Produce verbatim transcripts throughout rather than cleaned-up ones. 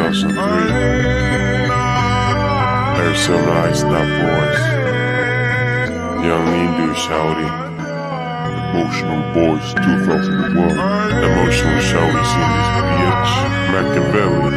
thousand three. Air seven Ice That Boys. Young Leandoer shawty. Emotional Boys two thousand one. Emotional shawties in this biatch. Makaveli.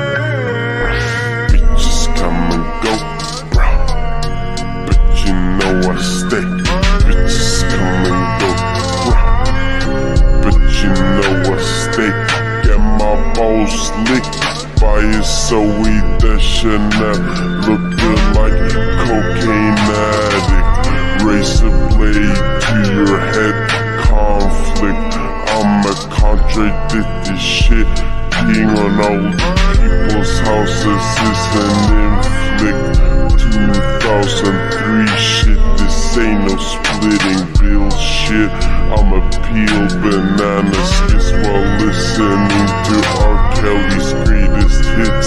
Bitches come and go, Brah. But you know I stay. Bitches come and go, Brah. But you know I stay. Get my balls licked by a Zooey Deschanel. Looking like cocaine addict. Razor blade to your head. Conflict. I'm a contradicted shit. Peeing on old people's houses is an inflict. two thousand three shit. This ain't no splitting bill shit. I'ma peel banana skids while listening to R. Kelly's greatest hits.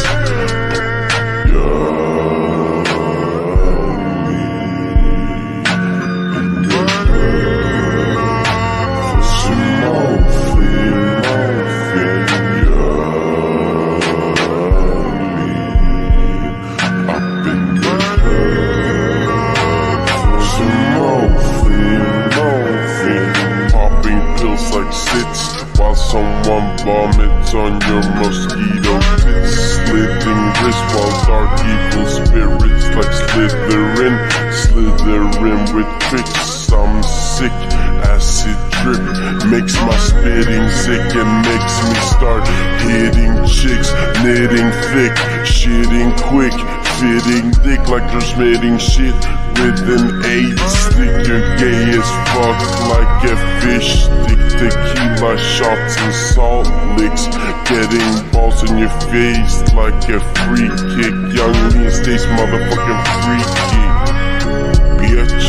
Like zits, while someone vomits on your mosquito tits. Slitting wrist while dark evil spirits like Slytherin. Slitherin with tricks. I'm sick, acid drip makes my spitting sick and makes me start hitting chicks. Knitting thick, shitting quick, fitting dick like they're smitting shit with an eight stick. You're gay as fuck like a fish stick. Tequila shots and salt licks. Getting balls in your face like a free kick. Young Lean stays motherfucking free kick. Bitch.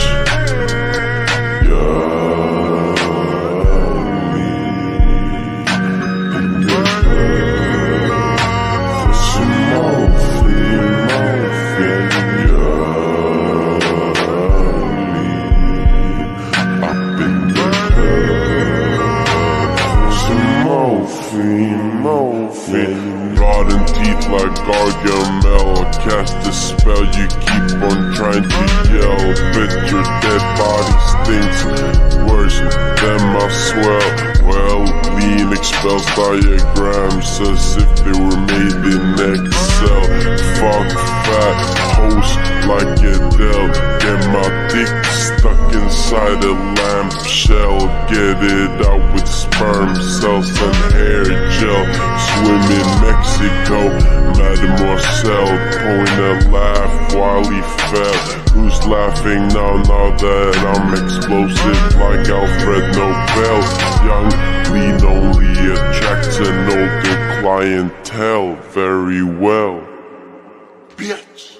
Morphine, rotten teeth like Gargamel. Cast a spell, you keep on trying to yell. Bet your dead body stinks worse than my swell. Well, Lean expels diagrams as if they were made in Excel. Fuck fat host like Adele. Get my dick stuck inside a lamp shell. Get it out with sperm cells and hair gel. Swim in Mexico, Mademoiselle. Point a laugh while he fell. Who's laughing now, now that I'm explosive like Alfred Nobel? Young Lean only attracts an older clientele very well. Bitch.